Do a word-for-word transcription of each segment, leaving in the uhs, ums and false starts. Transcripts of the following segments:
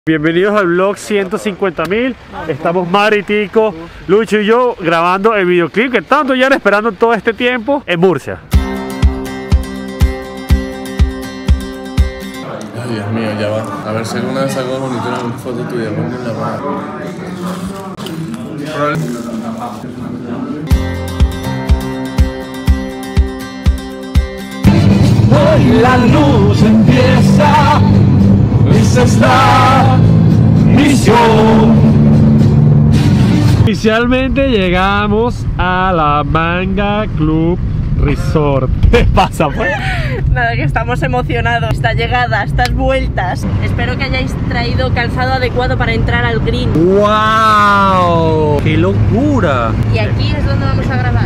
Bienvenidos al vlog ciento cincuenta mil. Estamos Mari, Tico, Lucho y yo grabando el videoclip que tanto ya esperando todo este tiempo en Murcia. Ay, Dios mío, ya va. A ver si alguna vez saco bonito una foto tuya, ponme en la mano. Hoy la luz empieza, esa es la misión. Oficialmente llegamos a la Manga Club Resort. ¿Qué pasa, pues? Nada, que estamos emocionados. Esta llegada, estas vueltas. Espero que hayáis traído calzado adecuado para entrar al green. ¡Wow! ¡Qué locura! Y aquí es donde vamos a grabar.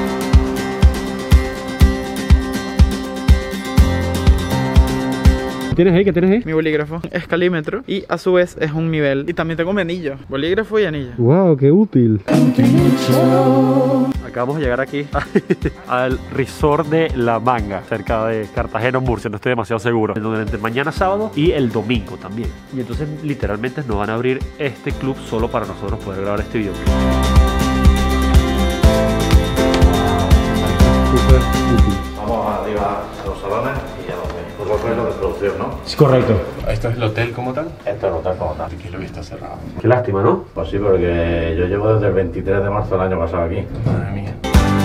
¿Qué tienes ahí? ¿Qué tienes ahí? Mi bolígrafo es calímetro y a su vez es un nivel. Y también tengo mi anillo, bolígrafo y anillo. ¡Wow! ¡Qué útil! Acabamos de llegar aquí al resort de La Manga, cerca de Cartagena, Murcia, no estoy demasiado seguro. Donde mañana sábado y el domingo también. Y entonces literalmente nos van a abrir este club solo para nosotros poder grabar este video. Súper útil. Vamos arriba a los salones y ya lo ven. Vosotros es lo de producción, ¿no? Sí, correcto. ¿Esto es el hotel como tal? Esto es el hotel como tal. Aquí lo he visto cerrado. Qué lástima, ¿no? Pues sí, porque yo llevo desde el veintitrés de marzo del año pasado aquí. Madre mía.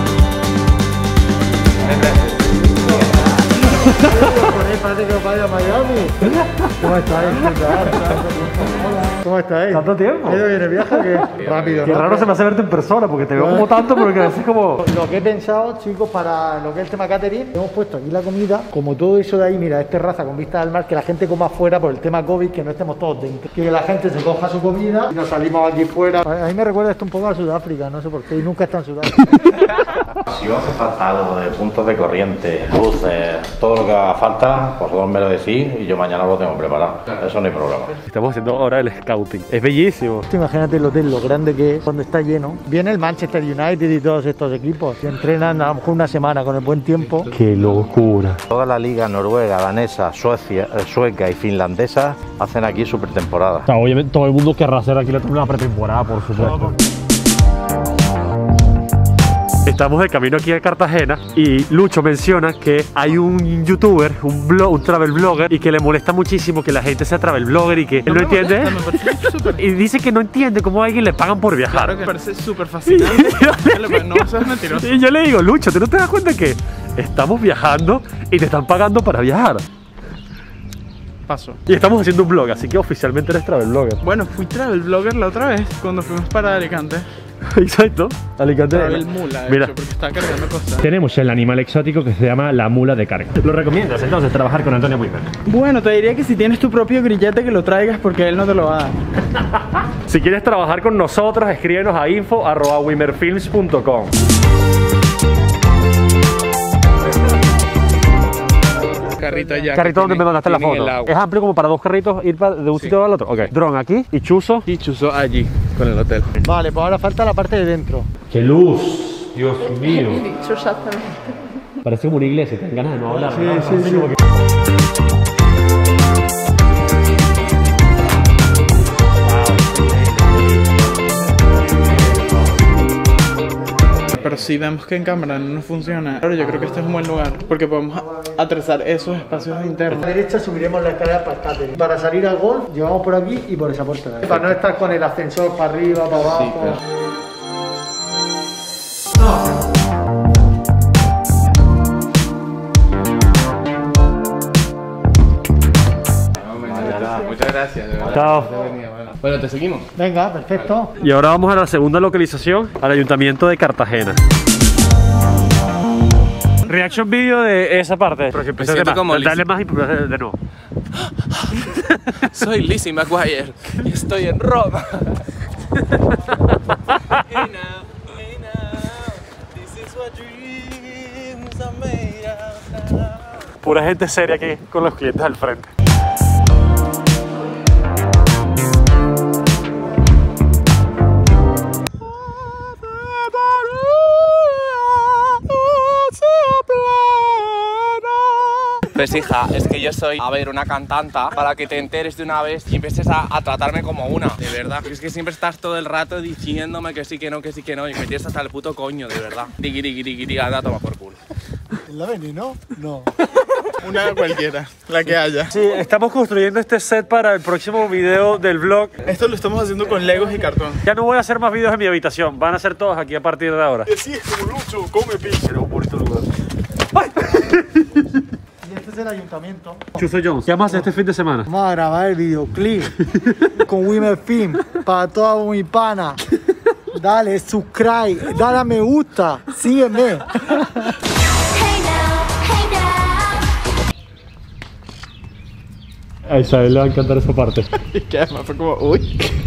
Parece que vaya a Miami. ¿Cómo estáis? ¿Cómo estáis? ¿Tanto tiempo? ¿Ha ido bien el viaje o qué? Rápido. Qué ¿no? raro se me hace verte en persona porque te veo como tanto, pero que a veces como... Lo que he pensado, chicos, para lo que es el tema catering, hemos puesto aquí la comida, como todo eso de ahí, mira, es terraza con vista al mar, que la gente coma afuera por el tema COVID, que no estemos todos dentro. Que la gente se coja su comida y nos salimos aquí fuera. A mí me recuerda esto un poco a Sudáfrica, no sé por qué, y nunca he estado en Sudáfrica. Si os hace falta algo de puntos de corriente, luces, todo lo que haga falta, vosotros me lo decís y yo mañana lo tengo preparado. Eso no hay problema. Estamos haciendo ahora el scouting. Es bellísimo. Imagínate el hotel, lo grande que es, cuando está lleno. Viene el Manchester United y todos estos equipos que entrenan a lo mejor una semana con el buen tiempo. ¡Qué locura! Toda la liga noruega, danesa, Suecia, eh, sueca y finlandesa hacen aquí su pretemporada. O sea, obviamente todo el mundo querrá hacer aquí la pretemporada, por supuesto. Estamos de camino aquí a Cartagena y Lucho menciona que hay un youtuber, un, blog, un travel blogger, y que le molesta muchísimo que la gente sea travel blogger y que él no, no entiende. Molesta, me parece súper... Y dice que no entiende cómo a alguien le pagan por viajar. Claro que me parece súper fascinante. No seas mentiroso. Y yo le digo, Lucho, ¿tú no te das cuenta que estamos viajando y te están pagando para viajar? Paso. Y estamos haciendo un blog, así que oficialmente eres travel blogger. Bueno, fui travel blogger la otra vez cuando fuimos para Alicante. Exacto, Alicante. Travel mula, de Mira, hecho, porque estaba cargando cosas. tenemos el animal exótico que se llama la mula de carga. ¿Lo recomiendas entonces trabajar con Antonio Wimmer? Bueno, te diría que si tienes tu propio grillete que lo traigas porque él no te lo va a dar. Si quieres trabajar con nosotros, escríbenos a info arroba wimmerfilms punto com. Carrito allá. Carrito donde me mandaste la foto. Es amplio como para dos carritos ir de un Sí. sitio al otro. Ok. Dron aquí y chuzo. Y chuzo allí, con el hotel. Vale, pues ahora falta la parte de dentro. ¡Qué luz! Dios mío. Dicho exactamente. Parece como una iglesia, te dan ganas de no hablar. Sí, ¿no? sí, sí. Como que... Pero si vemos que en cámara no nos funciona, claro, yo creo que este es un buen lugar porque podemos a- atrasar esos espacios A la internos. derecha subiremos la escalera para el catering. Para salir al golf, llevamos por aquí y por esa puerta de ahí. Para no estar con el ascensor para arriba, para abajo. claro. Muchas gracias. de verdad. Chao. Bueno, te seguimos. Venga, perfecto. Y ahora vamos a la segunda localización, al Ayuntamiento de Cartagena. Reaction video de esa parte. Pero que Me siento más. como Dale Lizzie. más y de, de nuevo. Soy Lizzie McGuire y estoy en Roma. Pura gente seria aquí con los clientes al frente. Pues hija, es que yo soy, a ver, una cantanta para que te enteres de una vez y empieces a, a tratarme como una, de verdad. Es que siempre estás todo el rato diciéndome que sí, que no, que sí, que no y me tienes hasta el puto coño, de verdad. Digui, digui, digui, digui, anda, toma por culo. ¿La veneno? No. Una cualquiera, la que haya. Sí, estamos construyendo este set para el próximo video del vlog. Esto lo estamos haciendo con legos y cartón. Ya no voy a hacer más videos en mi habitación, van a ser todos aquí a partir de ahora. Sí, es como Lucho, come pizza. Era un bonito lugar. Y este es el ayuntamiento. Chuso Jones, ¿qué vamos a hacer este fin de semana? Vamos a grabar el videoclip con Wimmer Film para toda mi pana. Dale, subscribe, dale a me gusta, sígueme. A Isabel le va a encantar esa parte. Que además fue como, uy.